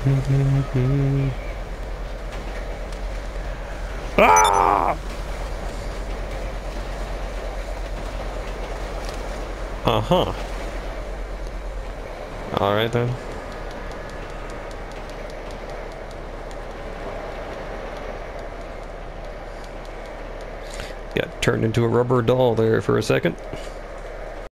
Ah! Uh-huh. Alright then. Got turned into a rubber doll there for a second.